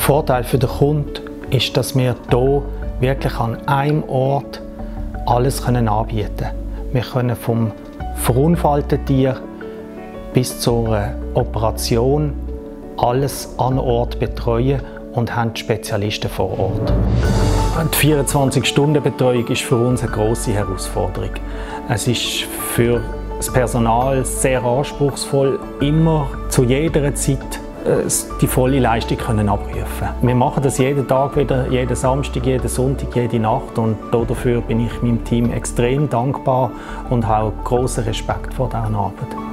Vorteil für den Kunden ist, dass wir hier wirklich an einem Ort alles anbieten können. Wir können vom verunfallten Tier bis zur Operation alles an Ort betreuen und haben Spezialisten vor Ort. Die 24-Stunden-Betreuung ist für uns eine grosse Herausforderung. Es ist für das Personal sehr anspruchsvoll, immer zu jeder Zeit die volle Leistung abrufen können. Wir machen das jeden Tag wieder, jeden Samstag, jeden Sonntag, jede Nacht, und dafür bin ich meinem Team extrem dankbar und habe großen Respekt vor dieser Arbeit.